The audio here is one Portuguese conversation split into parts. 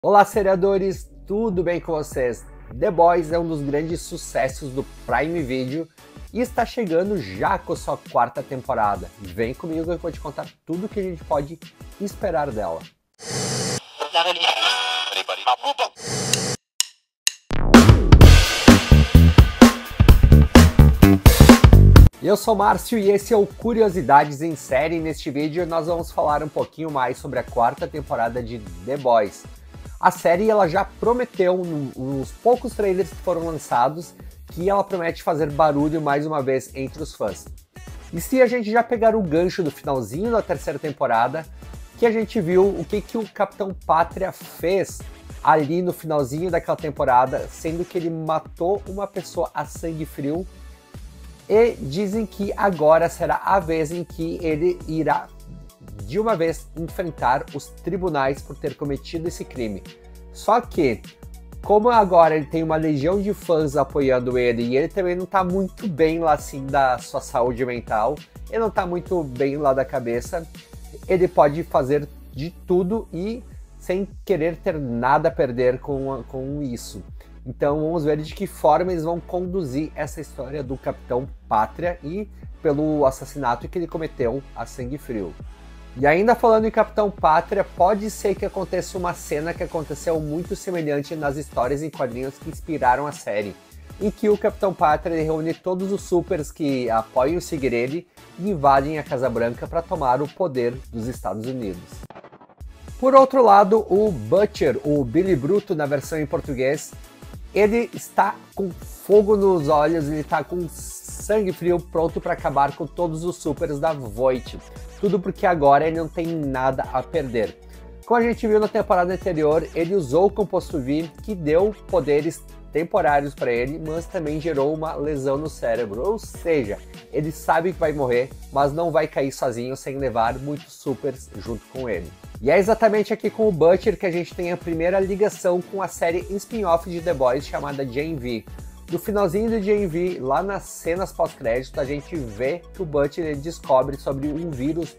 Olá, seriadores, tudo bem com vocês? The Boys é um dos grandes sucessos do Prime Video e está chegando já com a sua quarta temporada. Vem comigo que eu vou te contar tudo o que a gente pode esperar dela. Eu sou Márcio e esse é o Curiosidades em Série. Neste vídeo nós vamos falar um pouquinho mais sobre a quarta temporada de The Boys. A série ela já prometeu, nos poucos trailers que foram lançados, que ela promete fazer barulho mais uma vez entre os fãs. E se a gente já pegar o gancho do finalzinho da terceira temporada, que a gente viu o que o Capitão Pátria fez ali no finalzinho daquela temporada, sendo que ele matou uma pessoa a sangue frio, e dizem que agora será a vez em que ele irá de uma vez enfrentar os tribunais por ter cometido esse crime. Só que, como agora ele tem uma legião de fãs apoiando ele e ele também não tá muito bem lá assim da sua saúde mental, ele não tá muito bem lá da cabeça, ele pode fazer de tudo e sem querer ter nada a perder com isso. Então vamos ver de que forma eles vão conduzir essa história do Capitão Pátria e pelo assassinato que ele cometeu a sangue frio. E ainda falando em Capitão Pátria, pode ser que aconteça uma cena que aconteceu muito semelhante nas histórias em quadrinhos que inspiraram a série, em que o Capitão Pátria reúne todos os supers que apoiam seguir ele e invadem a Casa Branca para tomar o poder dos Estados Unidos. Por outro lado, o Butcher, o Billy Bruto na versão em português, ele está com fogo nos olhos, ele está com sangue frio pronto para acabar com todos os supers da Voight. Tudo porque agora ele não tem nada a perder. Como a gente viu na temporada anterior, ele usou o composto V, que deu poderes temporários para ele, mas também gerou uma lesão no cérebro. Ou seja, ele sabe que vai morrer, mas não vai cair sozinho sem levar muitos supers junto com ele. E é exatamente aqui com o Butcher que a gente tem a primeira ligação com a série spin-off de The Boys chamada Gen V. No finalzinho do Gen V, lá nas cenas pós-crédito, a gente vê que o Butcher ele descobre sobre um vírus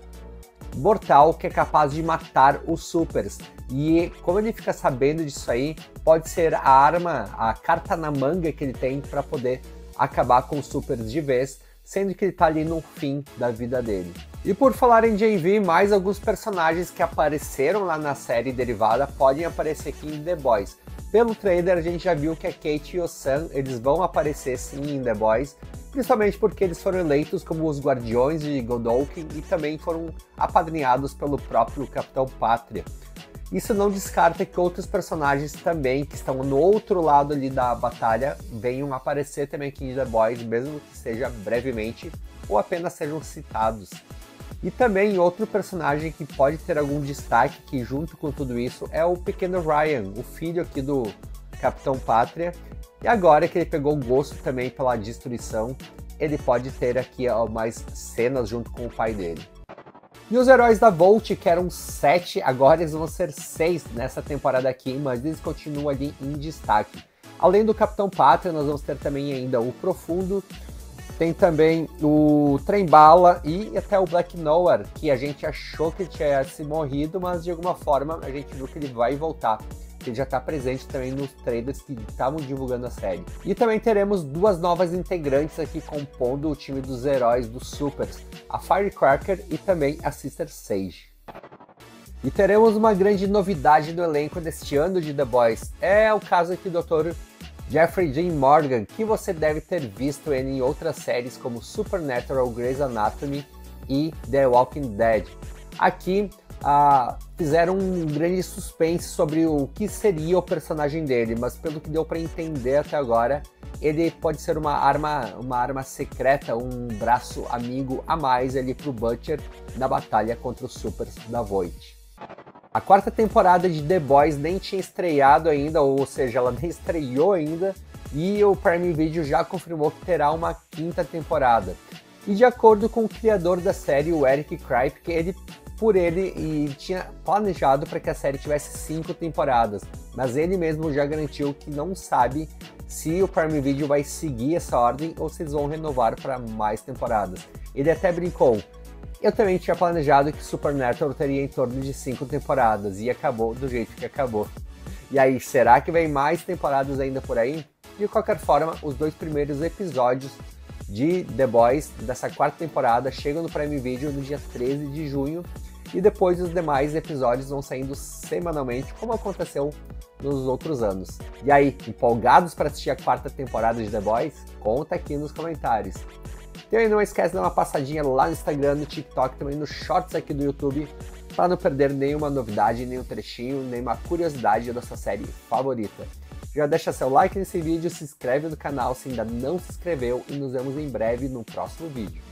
mortal que é capaz de matar os supers. E como ele fica sabendo disso aí, pode ser a arma, a carta na manga que ele tem para poder acabar com os supers de vez, sendo que ele tá ali no fim da vida dele. E por falar em Gen V, mais alguns personagens que apareceram lá na série derivada podem aparecer aqui em The Boys. Pelo trailer a gente já viu que a Kate e o Sam eles vão aparecer sim em The Boys, principalmente porque eles foram eleitos como os Guardiões de Godolphin e também foram apadrinhados pelo próprio Capitão Pátria. Isso não descarta que outros personagens também, que estão no outro lado ali da batalha, venham aparecer também aqui em The Boys, mesmo que seja brevemente, ou apenas sejam citados. E também outro personagem que pode ter algum destaque, que junto com tudo isso, é o pequeno Ryan, o filho aqui do Capitão Pátria. E agora que ele pegou gosto também pela destruição, ele pode ter aqui mais cenas junto com o pai dele. E os heróis da Voight, que eram 7, agora eles vão ser 6 nessa temporada aqui, mas eles continuam ali em destaque. Além do Capitão Pátria, nós vamos ter também ainda o Profundo, tem também o Trem-Bala e até o Black Noir, que a gente achou que ele tinha se morrido, mas de alguma forma a gente viu que ele vai voltar. Ele já está presente também nos trailers que estavam divulgando a série. E também teremos duas novas integrantes aqui compondo o time dos heróis dos Supers, a Firecracker e também a Sister Sage. E teremos uma grande novidade no elenco deste ano de The Boys. É o caso aqui do Dr. Jeffrey Dean Morgan, que você deve ter visto ele em outras séries como Supernatural, Grey's Anatomy e The Walking Dead. Aqui fizeram um grande suspense sobre o que seria o personagem dele, mas pelo que deu para entender até agora, ele pode ser uma arma secreta, um braço amigo a mais ali pro Butcher na batalha contra os Supers da Voight. A quarta temporada de The Boys nem tinha estreado ainda, ou seja, ela nem estreou ainda, e o Prime Video já confirmou que terá uma quinta temporada. E de acordo com o criador da série, o Eric Kripke, ele tinha planejado para que a série tivesse 5 temporadas, mas ele mesmo já garantiu que não sabe se o Prime Video vai seguir essa ordem ou se eles vão renovar para mais temporadas. Ele até brincou: Eu também tinha planejado que Supernatural teria em torno de 5 temporadas e acabou do jeito que acabou. E aí, será que vem mais temporadas ainda por aí? De qualquer forma, os 2 primeiros episódios de The Boys dessa 4ª temporada chegam no Prime Video no dia 13 de junho e depois os demais episódios vão saindo semanalmente, como aconteceu nos outros anos. E aí, empolgados para assistir a 4ª temporada de The Boys? Conta aqui nos comentários. E aí, não esquece de dar uma passadinha lá no Instagram, no TikTok, também nos shorts aqui do YouTube, para não perder nenhuma novidade, nenhum trechinho, nenhuma curiosidade da sua série favorita. Já deixa seu like nesse vídeo, se inscreve no canal se ainda não se inscreveu e nos vemos em breve no próximo vídeo.